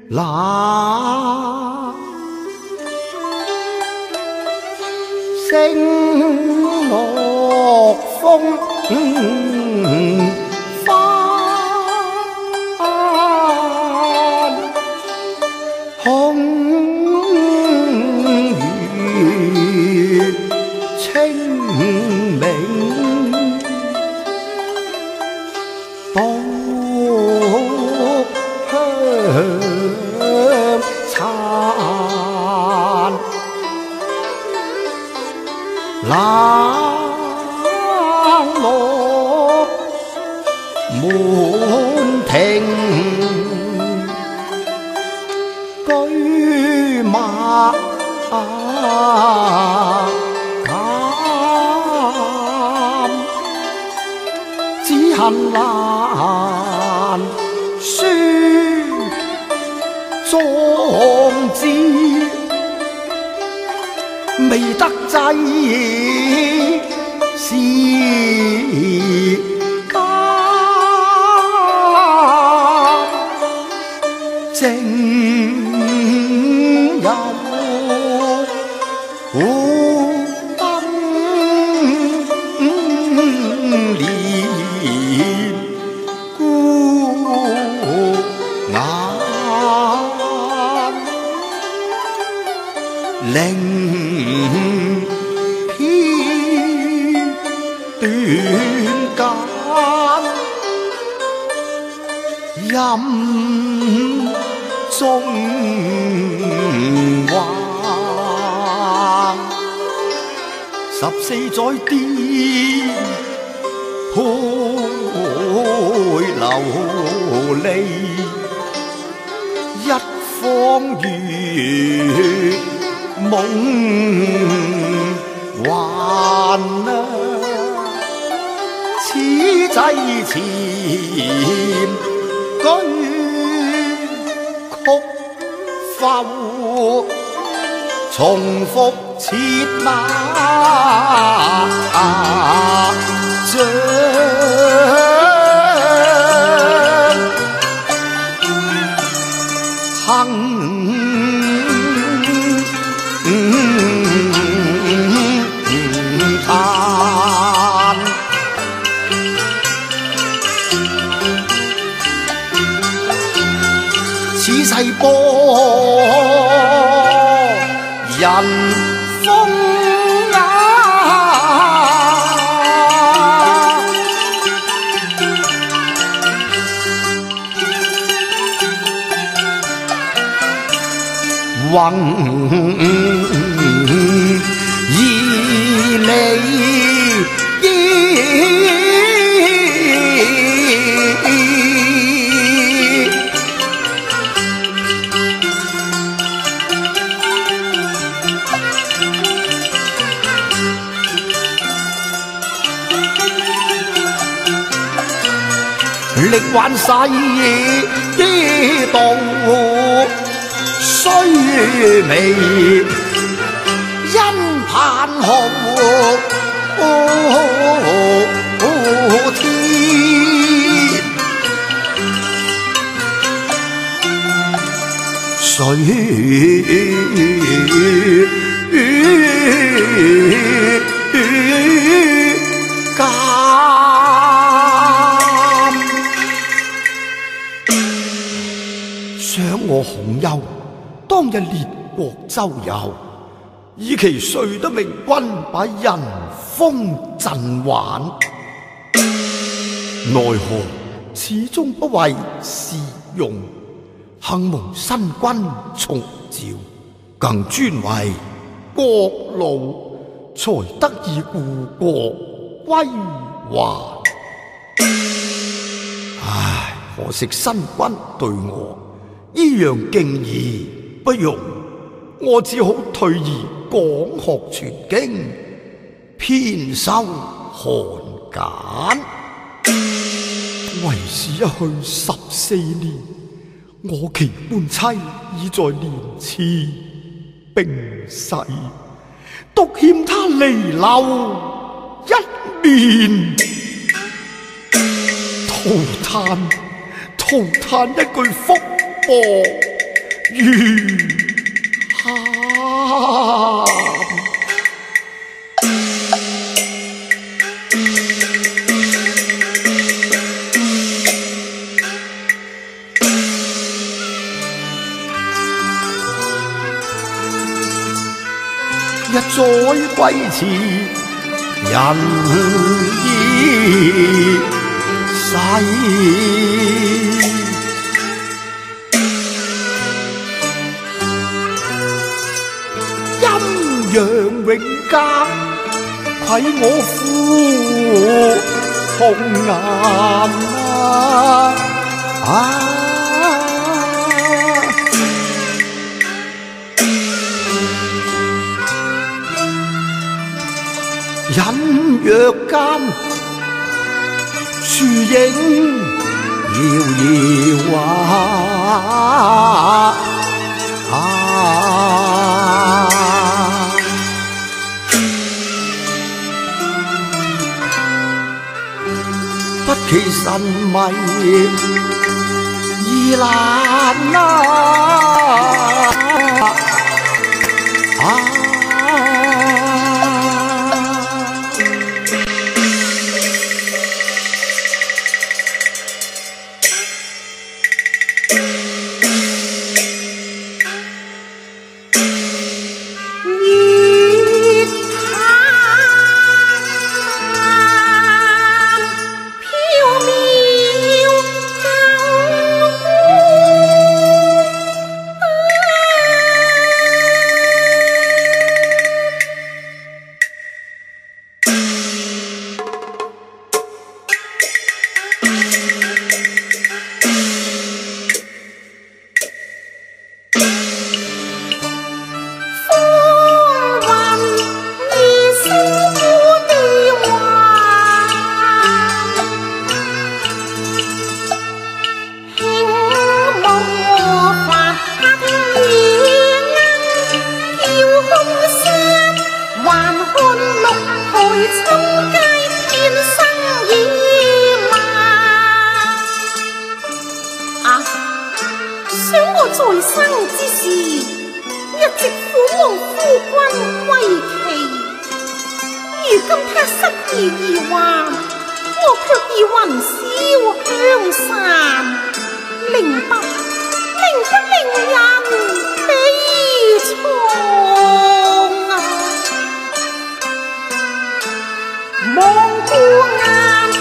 那星落风空如清明，稻香残，冷落滿庭。居馬減，只恨難書壯志，未得濟時間，正有燈連孤雁，凌飄斷間，任中橫14載顛沛流離，一方如夢幻此際前居曲浮，重複切那像行嘆，此世波人風宏義利力挽世道雖微，因盼號天，誰監？想我孔丘當日列國周遊，以其誰得明君把人風鎮還，奈何始終不為時用，幸蒙新君重召，更尊為國奴，才得以故國歸還。唉，可惜新君對我依樣敬意不容，我只好退而講學傳經，偏修漢簡。為時一去14年，我其歡妻已在年次病逝，獨欠他離留一面，徒嘆一句福薄， 如喊。一载归迟，人已逝。阴阳永隔，愧我夫红颜啊！隐约间，树影摇摇不其神迷意难在生之時，一直苦望夫君歸期。如今他失意而還，我卻已魂銷香散，令不令人悲愴啊！望顧眼。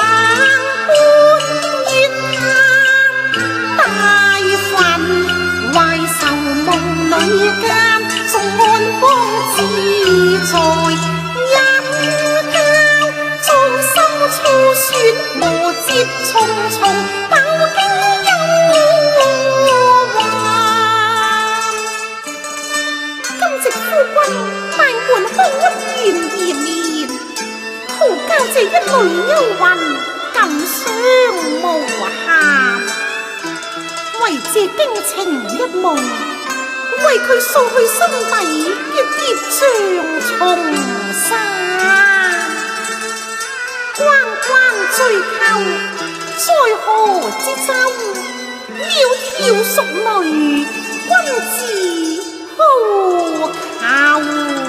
女間縱安邦自在，因交眾生粗雪磨折重重，飽經憂患。今夕夫君大門空屈懸而眠，徒教這一類幽魂感傷無限，為借驚情一夢。為佢掃去心底嘅孽障重山，關關雋求，在河之洲，窈窕淑女，君自好逑。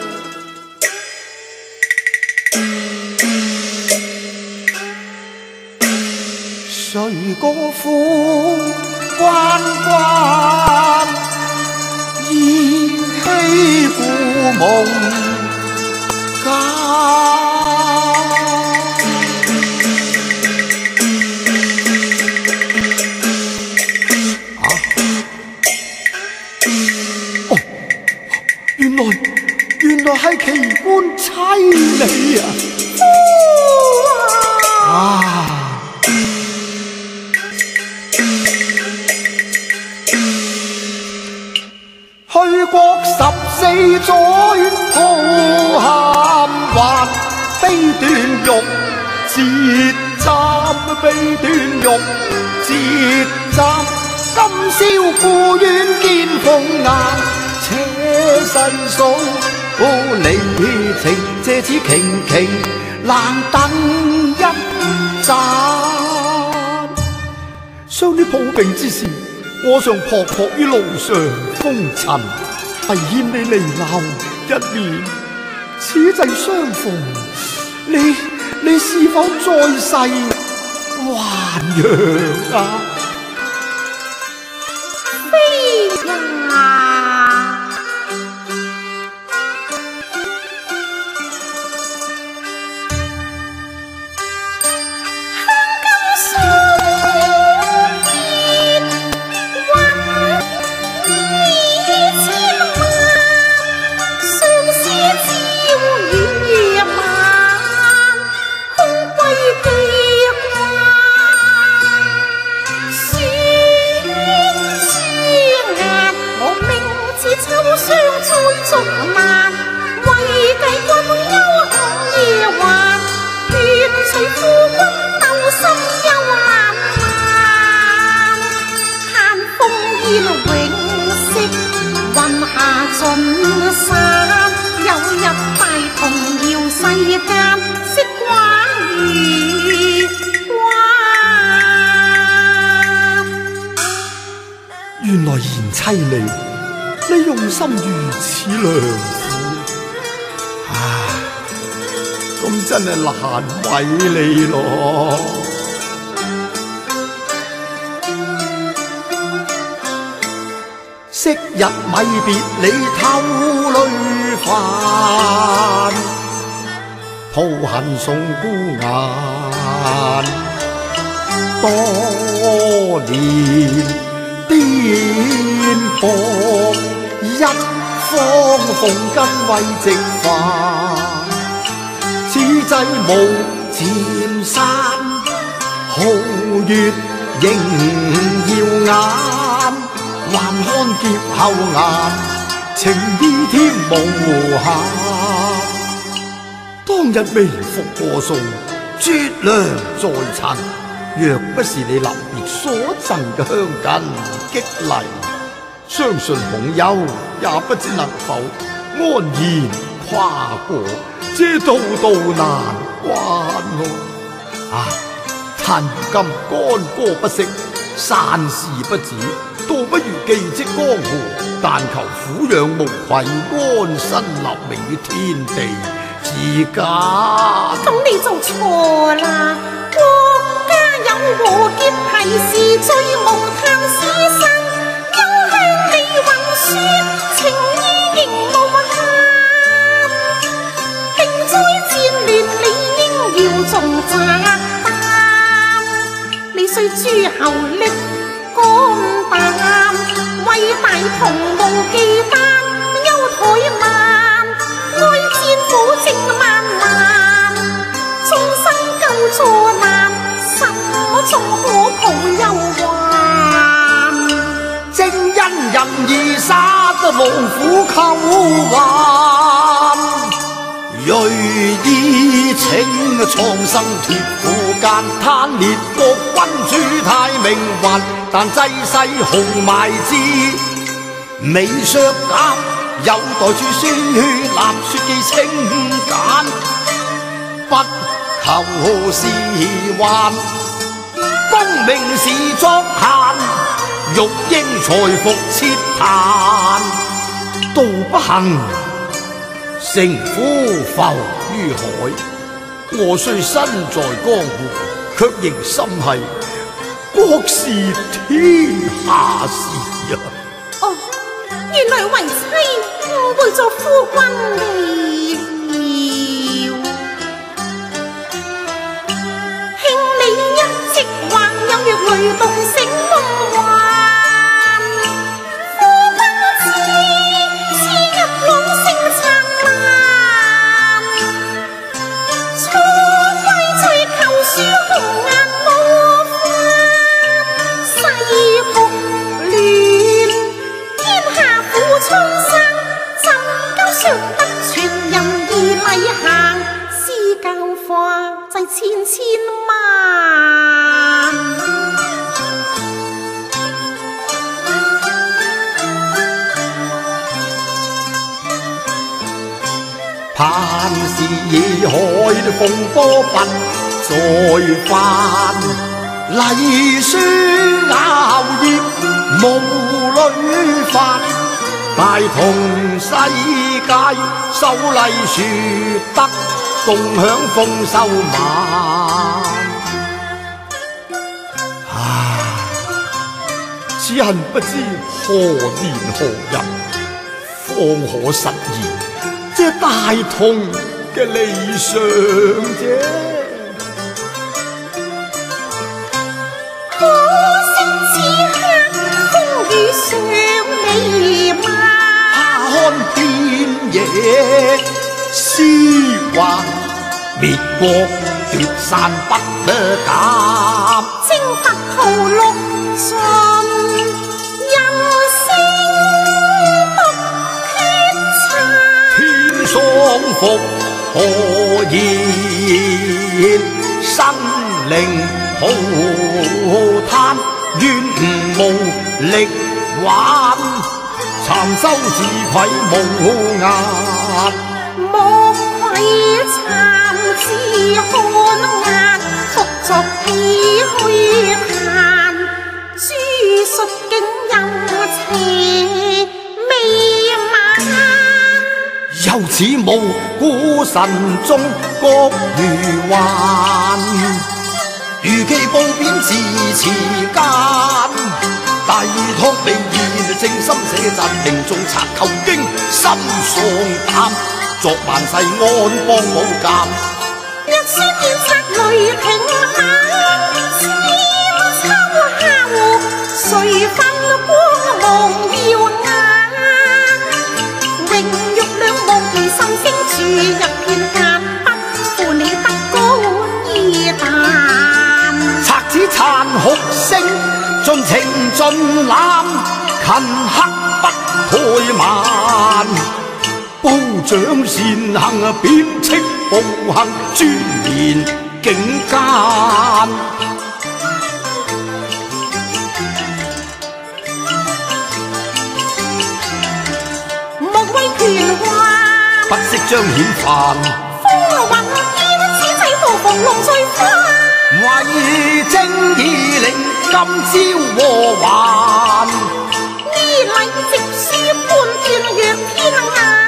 誰歌夫關關？依稀故夢間，哦，原來係奇觀妻你啊！去國14載，抱憾還悲斷玉折斬，悲斷玉折斬。今宵故園見鳳顏，且細數離情，借此頃頃難等一讚。相戀抱病之時， 我常仆仆於路上風塵，唯欠你離留一面。此際相逢，你是否在世還陽啊？ 飛呀！ 原來賢妻你用心如此良苦，咁真係難為你咯。昔日米別你偷淚飯，抱恨送孤雁，多年顛簸，一方鳳根為直飯，此際無漸散，皓月仍耀眼，還看劫後顏，情意添無限。當日微服過送，絕糧在塵。若不是你臨別所贈嘅香巾激勵，相信孔丘也不知能否安然跨過這道道難關咯。但如今干戈不息，散事不止，倒不如寄職江湖，但求撫養無愧，安身立命於天地之間。 咁你就錯啦！有和劫提示最無探師生，休向你宏説情意仍無限，並在戰亂理應要重責擔。你須諸侯力肝膽，為大同無忌憚，憂怠慢，愛戰苦正漫漫，終生救助難。怎可抱憂患？ 正因人而殺，勞苦扣還。銳意請蒼生貼苦間，貪烈國君主太命運，但濟世豪邁之未削減，有待處鮮血立雪記清簡，不求是還。功名是作閒，欲應財服切壇，道不行，成夫浮於海。我雖身在江湖，卻仍心繫國事天下事啊！ 哦，原來為妻誤會咗夫君你了，兄你一直還有若雷動醒夢幻，夫君知是日朗星燦爛，錯歸在求書紅顏無法，世局亂，天下苦蒼生，怎夠常得全人義禮行，施教化濟千千萬。 盼是海風波不再翻，泥書咬葉無女法，大同世界秀麗殊得，共享豐收晚。只恨不知何年何日方可實現這大同嘅理想啫。 可惜此刻風雨上你嗎？ 怕看遍野詩畫，滅國奪散不得減。 征伐屠戮盡，人聲不決殘。 天喪復何言？生靈浩嘆，願無力挽，殘修自愧無顏。 莫愧參自看眼，復作唏噓嘆。諸術竟有邪未晚， 又似無故神中國如幻，如期報貶自持間。大唐未現，正心寫贊，命中賊求經，心喪膽，作萬世安邦無間。 一書見賊雷霆猛，千秋下湖，誰分光芒耀眼？榮辱兩無其心聲注入片間，不負你德高義膽。 賊子殘酷聲，盡情盡攬，勤刻不怠慢。褒獎善行，貶斥暴行，尊嚴境間。 莫為權宦， 不惜彰顯範， 風雲見此際無妨弄碎花。 為正義令今朝禍患。 依禮直書判斷若天眼。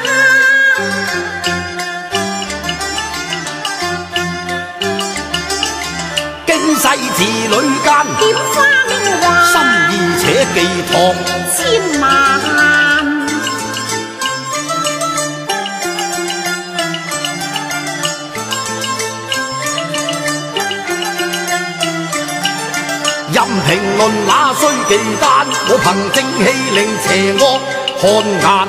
經世字裏間， 點花明華， 心意且寄託千萬。 任評論那須忌憚，我憑正氣令邪惡看顏。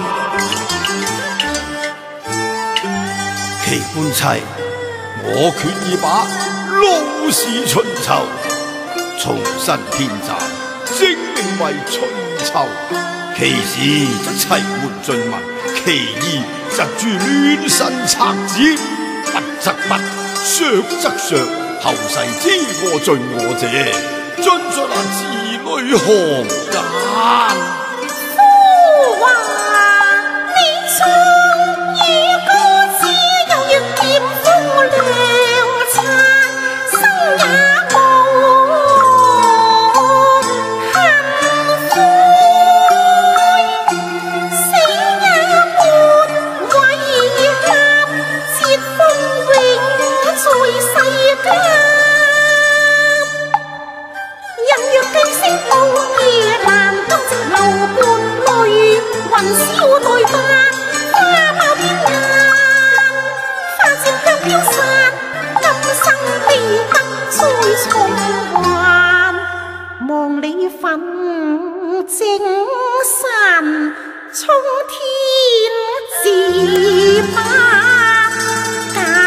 奇觀妻，我決意把撈氏春秋重新編撰，正名為春秋。其時則齊活盡文，其意則著亂臣賊子，不則不，削則削，後世知我盡我者。盡在那字裏行間。 夫話你從與歌之又要劍鋒良殘，生也無恨悔，死也沒遺憾，節風永在世間。星報夜闌，當值流伴淚，雲霄對花，花爆天眼，花漸香飄散，今生未得再重還。望你奮精神，衝天自不減。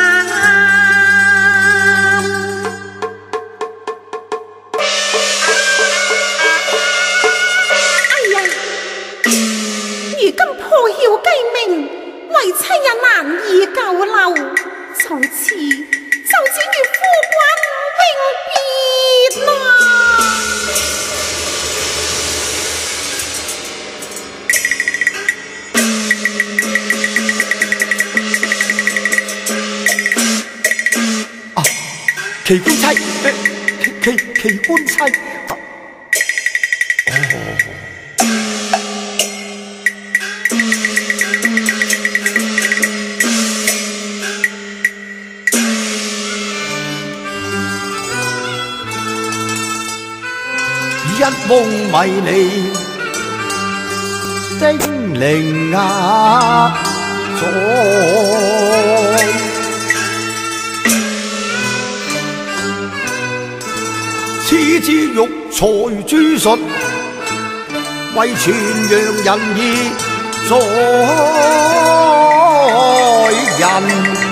為妻也難以久留，從此就此與夫君永別啦。 啊，奇觀妻，奇觀妻。哦。 一夢迷離精靈壓咗，此之育才諸術，為傳揚仁義在人。